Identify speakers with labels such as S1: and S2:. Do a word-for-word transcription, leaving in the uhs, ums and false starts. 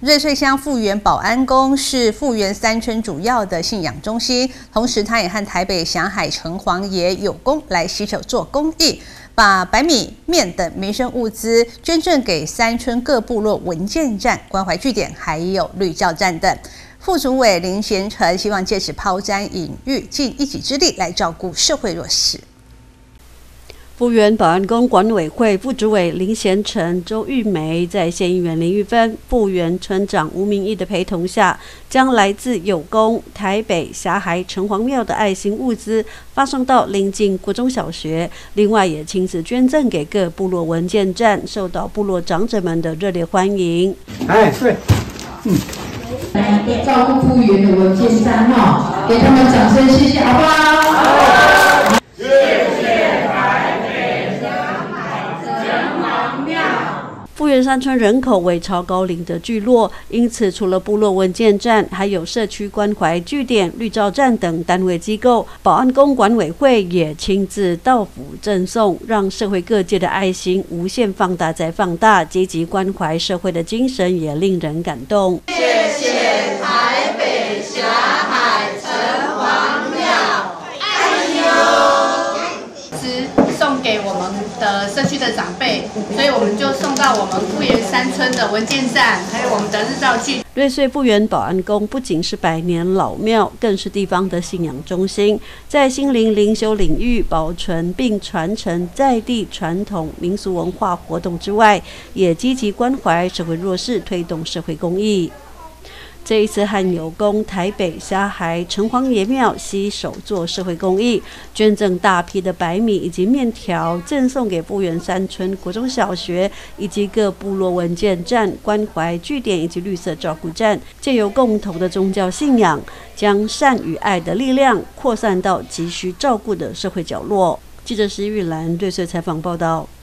S1: 瑞穗乡富源保安宫是富源三村主要的信仰中心，同时它也和台北霞海城隍爷有功来携手做公益，把白米、面等民生物资捐赠给三村各部落文健站、关怀据点，还有绿照站等。副主委林贤成希望借此抛砖引玉，尽一己之力来照顾社会弱势。
S2: 富源保安宫管委会副主委林贤成、周玉梅在县议员林玉芬、富源村长吴明义的陪同下，将来自有功、台北霞海城隍庙的爱心物资发送到邻近国中小学，另外也亲自捐赠给各部落文健站，受到部落长者们的热烈欢迎。
S3: 哎，对，嗯。
S4: 呃，照顾富源的文健站哈，给他们掌声，谢谢，好不好？谢谢台北霞海城隍庙。
S2: 富源山村人口为超高龄的聚落，因此除了部落文健站，还有社区关怀据点、绿照站等单位机构，保安宫管委会也亲自到府赠送，让社会各界的爱心无限放大再放大，积极关怀社会的精神也令人感动。
S4: 谢谢台北霞海城隍庙，哎呦！
S5: 是送给我们的社区的长辈，所以我们就送到我们富源三村的文健站，还有我们的日照据。
S2: 瑞穗富源保安宫不仅是百年老庙，更是地方的信仰中心，在心灵灵修领域保存并传承在地传统民俗文化活动之外，也积极关怀社会弱势，推动社会公益。这一次和有功台北霞海城隍爷庙携手做社会公益，捐赠大批的白米以及面条，赠送给富源三村国中小学以及各部落文健站、关怀据点以及绿色照顾站，借由共同的宗教信仰，将善与爱的力量扩散到急需照顾的社会角落。记者施玉兰瑞穗采访报道。